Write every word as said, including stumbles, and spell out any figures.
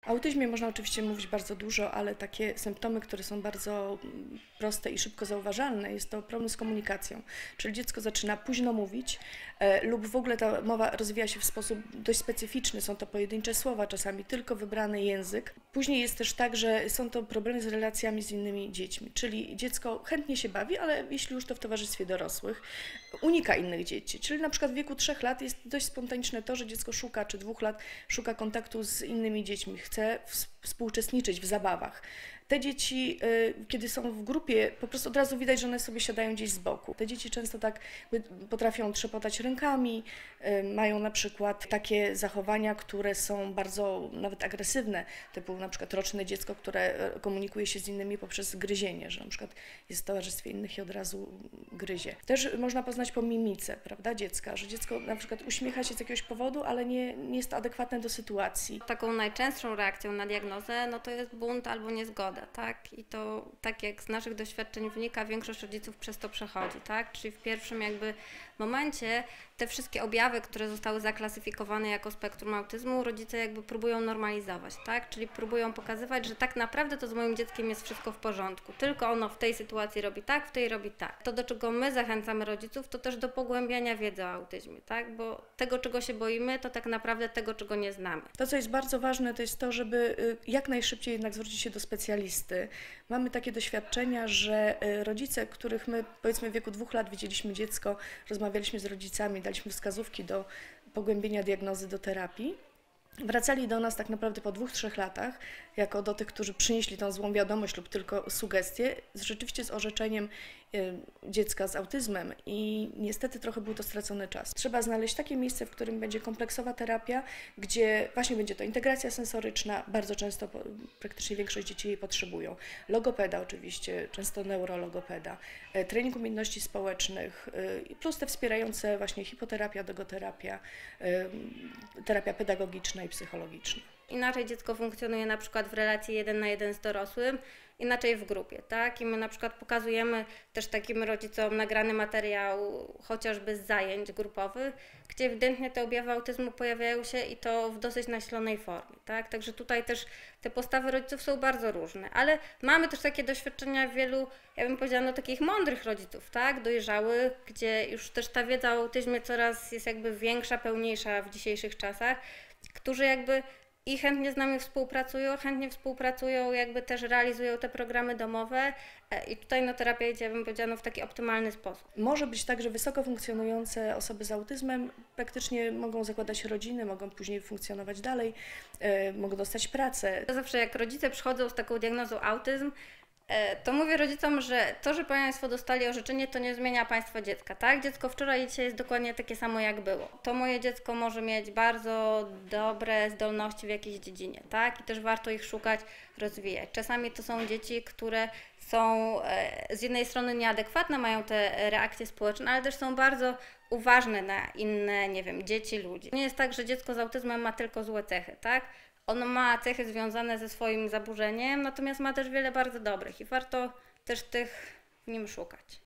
O autyzmie można oczywiście mówić bardzo dużo, ale takie symptomy, które są bardzo proste i szybko zauważalne, jest to problem z komunikacją. Czyli dziecko zaczyna późno mówić e, lub w ogóle ta mowa rozwija się w sposób dość specyficzny. Są to pojedyncze słowa, czasami tylko wybrany język. Później jest też tak, że są to problemy z relacjami z innymi dziećmi. Czyli dziecko chętnie się bawi, ale jeśli już to w towarzystwie dorosłych, unika innych dzieci. Czyli na przykład w wieku trzech lat jest dość spontaniczne to, że dziecko szuka, czy dwóch lat szuka kontaktu z innymi dziećmi, chce współuczestniczyć w zabawach. Te dzieci, kiedy są w grupie, po prostu od razu widać, że one sobie siadają gdzieś z boku. Te dzieci często tak potrafią trzepotać rękami, mają na przykład takie zachowania, które są bardzo nawet agresywne, typu na przykład roczne dziecko, które komunikuje się z innymi poprzez gryzienie, że na przykład jest w towarzystwie innych i od razu gryzie. Też można poznać po mimice, prawda, dziecka, że dziecko na przykład uśmiecha się z jakiegoś powodu, ale nie, nie jest to adekwatne do sytuacji. Taką najczęstszą reakcją na diagnozę, no to jest bunt albo niezgoda. Tak? I to tak jak z naszych doświadczeń wynika, większość rodziców przez to przechodzi, tak? Czyli w pierwszym jakby momencie te wszystkie objawy, które zostały zaklasyfikowane jako spektrum autyzmu, rodzice jakby próbują normalizować, tak? Czyli próbują pokazywać, że tak naprawdę to z moim dzieckiem jest wszystko w porządku, tylko ono w tej sytuacji robi tak, w tej robi tak. To, do czego my zachęcamy rodziców, to też do pogłębiania wiedzy o autyzmie, tak? Bo tego, czego się boimy, to tak naprawdę tego, czego nie znamy. To, co jest bardzo ważne, to jest to, żeby jak najszybciej jednak zwrócić się do specjalisty. Mamy takie doświadczenia, że rodzice, których my powiedzmy w wieku dwóch lat widzieliśmy dziecko, rozmawialiśmy z rodzicami, daliśmy wskazówki do pogłębienia diagnozy, do terapii, wracali do nas tak naprawdę po dwóch, trzech latach, jako do tych, którzy przynieśli tą złą wiadomość lub tylko sugestie, rzeczywiście z orzeczeniem y, dziecka z autyzmem i niestety trochę był to stracony czas. Trzeba znaleźć takie miejsce, w którym będzie kompleksowa terapia, gdzie właśnie będzie to integracja sensoryczna, bardzo często, praktycznie większość dzieci jej potrzebują. Logopeda oczywiście, często neurologopeda, y, trening umiejętności społecznych, y, plus te wspierające właśnie hipoterapia, dogoterapia, y, terapia pedagogiczna i psychologiczna. Inaczej dziecko funkcjonuje na przykład w relacji jeden na jeden z dorosłym, inaczej w grupie, tak? I my na przykład pokazujemy też takim rodzicom nagrany materiał chociażby z zajęć grupowych, gdzie ewidentnie te objawy autyzmu pojawiają się i to w dosyć nasilonej formie, tak? Także tutaj też te postawy rodziców są bardzo różne, ale mamy też takie doświadczenia wielu, ja bym powiedziała, no takich mądrych rodziców, tak? Dojrzałych, gdzie już też ta wiedza o autyzmie coraz jest jakby większa, pełniejsza w dzisiejszych czasach, którzy jakby i chętnie z nami współpracują, chętnie współpracują, jakby też realizują te programy domowe i tutaj no, terapia idzie, ja bym powiedziała, no, w taki optymalny sposób. Może być tak, że wysoko funkcjonujące osoby z autyzmem praktycznie mogą zakładać rodziny, mogą później funkcjonować dalej, yy, mogą dostać pracę. Zawsze jak rodzice przychodzą z taką diagnozą autyzm, to mówię rodzicom, że to, że Państwo dostali orzeczenie, to nie zmienia Państwa dziecka, tak? Dziecko wczoraj i dzisiaj jest dokładnie takie samo, jak było. To moje dziecko może mieć bardzo dobre zdolności w jakiejś dziedzinie, tak? I też warto ich szukać, rozwijać. Czasami to są dzieci, które są z jednej strony nieadekwatne, mają te reakcje społeczne, ale też są bardzo uważne na inne, nie wiem, dzieci, ludzi. Nie jest tak, że dziecko z autyzmem ma tylko złe cechy, tak? Ono ma cechy związane ze swoim zaburzeniem, natomiast ma też wiele bardzo dobrych i warto też tych w nim szukać.